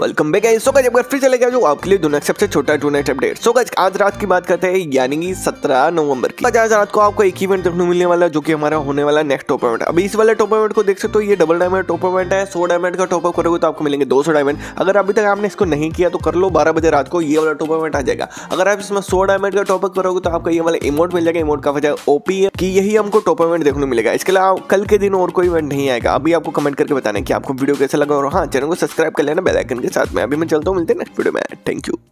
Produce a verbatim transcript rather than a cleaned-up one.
Welcome back guys. So guys एक बार फिर चले गया जो आपके लिए दुनिया का सबसे छोटा tonight update. So guys आज रात की बात करते हैं, यानी कि सत्रह नवंबर की। आज रात को आपको एक इवेंट देखने मिलने वाला है जो कि हमारा होने वाला नेक्स्ट टॉप इवेंट। अभी इस वाले टॉप इवेंट को देख सकते हो, ये डबल डायमंड टॉप इवेंट है। सौ डायमंड का टॉप अप करोगे तो आपको मिलेंगे दो सौ डायमंड। अगर अभी तक आपने इसको नहीं किया तो कर लो, बारह बजे रात को ये वाला टॉप इवेंट आ जाएगा। अगर आप इसमें सौ डायमंड का टॉप अप करोगे तो आपका ये वाला इमोट मिल जाएगा। इमोट का वजह ओपी है कि यही हमको टॉप इवेंट देखने मिलेगा। इसके अलावा कल के दिन और कोई इवेंट नहीं आएगा। अभी आपको कमेंट करके बताना है कि आपको वीडियो कैसा लगा, और हाँ चैनल को सब्सक्राइब कर लेना बेल आइकन के साथ में। अभी मैं चलता हूँ, मिलते हैं नेक्स्ट वीडियो में। Thank you.